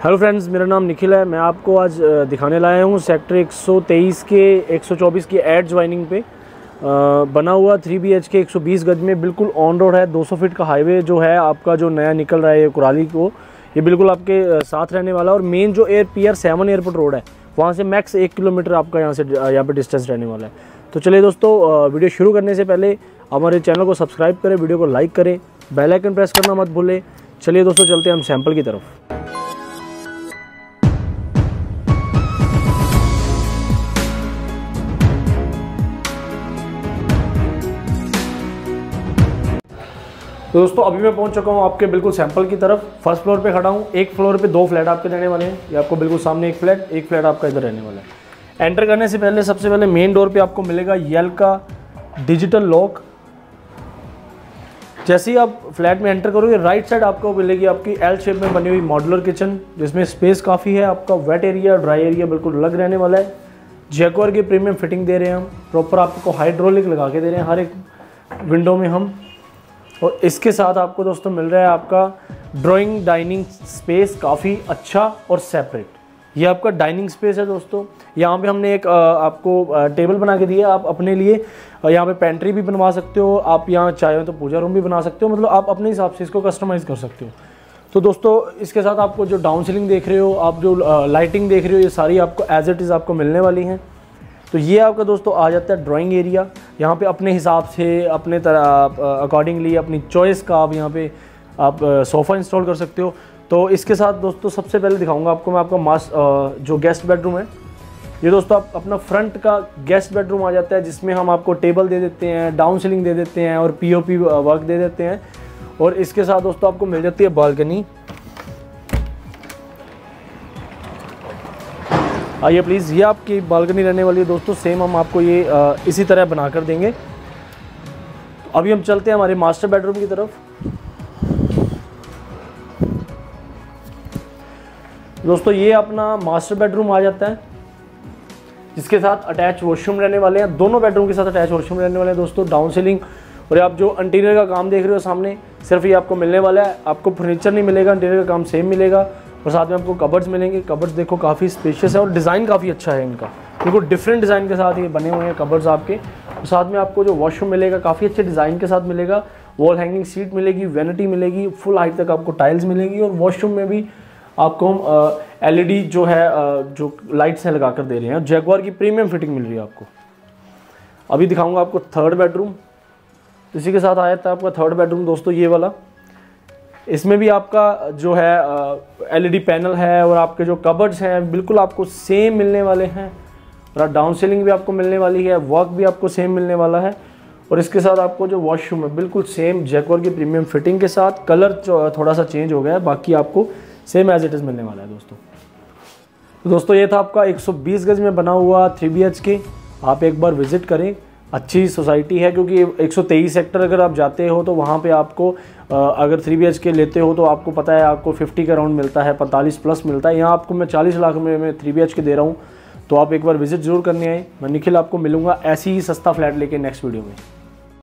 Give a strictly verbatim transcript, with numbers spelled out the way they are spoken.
Hello friends, मेरा नाम निखिल है। मैं आपको आज दिखाने लाया हूँ सेक्टर एक सौ तेईस के एक सौ चौबीस की एड ज्वाइनिंग पे बना हुआ थ्री बी एच के एक सौ बीस गज में बिल्कुल ऑन रोड है। दो सौ फीट का हाईवे जो है आपका जो नया निकल रहा है ये कुराली को, ये बिल्कुल आपके साथ रहने वाला। और मेन जो air P R seven airport road है वहाँ से मैक्स एक किलोमीटर आपका यहाँ से यहाँ पे डिस्टेंस रहने वाला है। तो चलिए दोस्तों, वीडियो शुरू करने से पहले हमारे चैनल को सब्सक्राइब करें, वीडियो को लाइक करें, बेल आइकन प्रेस करना मत भूलें। चलिए दोस्तों, चलते हैं हम सैंपल की तरफ। तो दोस्तों अभी मैं पहुंच चुका हूं आपके बिल्कुल सैंपल की तरफ। फर्स्ट फ्लोर पे खड़ा हूं। एक फ्लोर पे दो फ्लैट आपके रहने वाले हैं। ये आपको बिल्कुल सामने एक फ्लैट, एक फ्लैट आपका इधर रहने वाला है। एंटर करने से पहले सबसे पहले मेन डोर पे आपको मिलेगा यल का डिजिटल लॉक। जैसे ही आप फ्लैट में एंटर करोगे राइट साइड आपको मिलेगी आपकी एल शेप में बनी हुई मॉड्यूलर किचन, जिसमें स्पेस काफ़ी है। आपका वेट एरिया ड्राई एरिया बिल्कुल अलग रहने वाला है। जैक्वार की प्रीमियम फिटिंग दे रहे हैं हम, प्रॉपर आपको हाइड्रोलिक लगा के दे रहे हैं हर एक विंडो में हम। और इसके साथ आपको दोस्तों मिल रहा है आपका ड्राइंग डाइनिंग स्पेस, काफ़ी अच्छा और सेपरेट। ये आपका डाइनिंग स्पेस है दोस्तों। यहाँ पे हमने एक आपको टेबल बना के दिया। आप अपने लिए यहाँ पे पेंट्री भी बनवा सकते हो। आप यहाँ चाहे तो पूजा रूम भी बना सकते हो, मतलब आप अपने हिसाब से इसको कस्टमाइज़ कर सकते हो। तो दोस्तों इसके साथ आपको जो डाउन सीलिंग देख रहे हो, आप जो लाइटिंग देख रहे हो, ये सारी आपको एज इट इज़ आपको मिलने वाली हैं। तो ये आपका दोस्तों आ जाता है ड्राइंग एरिया। यहाँ पे अपने हिसाब से, अपने तरह अकॉर्डिंगली, अपनी चॉइस का आप यहाँ पे आप सोफ़ा इंस्टॉल कर सकते हो। तो इसके साथ दोस्तों सबसे पहले दिखाऊंगा आपको मैं आपका मास जो गेस्ट बेडरूम है। ये दोस्तों आप अपना फ्रंट का गेस्ट बेडरूम आ जाता है, जिसमें हम आपको टेबल दे देते हैं, डाउन सीलिंग दे देते हैं और पी ओ पी वर्क दे देते हैं। और इसके साथ दोस्तों आपको मिल जाती है बालकनी। आइए प्लीज़, ये आपकी बालकनी रहने वाली है दोस्तों। सेम हम आपको ये आ, इसी तरह बना कर देंगे। अभी हम चलते हैं हमारे मास्टर बेडरूम की तरफ। दोस्तों ये अपना मास्टर बेडरूम आ जाता है, जिसके साथ अटैच वॉशरूम रहने वाले हैं। दोनों बेडरूम के साथ अटैच वॉशरूम रहने वाले हैं दोस्तों। डाउन सीलिंग और आप जो इंटीरियर का काम देख रहे हो सामने, सिर्फ ये आपको मिलने वाला है। आपको फर्नीचर नहीं मिलेगा, इंटीरियर का काम सेम मिलेगा। और साथ में आपको कबर्ड्स मिलेंगे। कबर्ड्स देखो काफ़ी स्पेशियस है और डिज़ाइन काफ़ी अच्छा है इनका, बिल्कुल डिफरेंट डिज़ाइन के साथ ये बने हुए हैं कबर्ड्स आपके। और साथ में आपको जो वॉशरूम मिलेगा काफ़ी अच्छे डिज़ाइन के साथ मिलेगा। वॉल हैंगिंग सीट मिलेगी, वैनिटी मिलेगी, फुल हाइट तक आपको टाइल्स मिलेगी। और वॉशरूम में भी आपको हम एल ई डी जो है आ, जो लाइट्स हैं लगा कर दे रहे हैं। जैक्वार की प्रीमियम फिटिंग मिल रही है आपको। अभी दिखाऊंगा आपको थर्ड बेडरूम। इसी के साथ आया था आपका थर्ड बेडरूम दोस्तों, ये वाला। इसमें भी आपका जो है एल ई डी पैनल है और आपके जो कबर्ड्स हैं बिल्कुल आपको सेम मिलने वाले हैं। और डाउन सीलिंग भी आपको मिलने वाली है, वर्क भी आपको सेम मिलने वाला है। और इसके साथ आपको जो वॉशरूम है बिल्कुल सेम जैक्वार की प्रीमियम फिटिंग के साथ। कलर थोड़ा सा चेंज हो गया है, बाकी आपको सेम एज इट इज़ मिलने वाला है दोस्तों। तो दोस्तों ये था आपका एक सौ बीस गज में बना हुआ थ्री बी एच के। आप एक बार विजिट करें, अच्छी सोसाइटी है। क्योंकि एक सौ तेईस सेक्टर अगर आप जाते हो तो वहाँ पे आपको अगर थ्री बी एच के लेते हो तो आपको पता है आपको पचास के अराउंड मिलता है, पैंतालीस प्लस मिलता है। यहाँ आपको मैं चालीस लाख में मैं थ्री बी एच के दे रहा हूँ। तो आप एक बार विजिट जरूर करने आए। मैं निखिल आपको मिलूंगा ऐसी ही सस्ता फ्लैट लेके नेक्स्ट वीडियो में।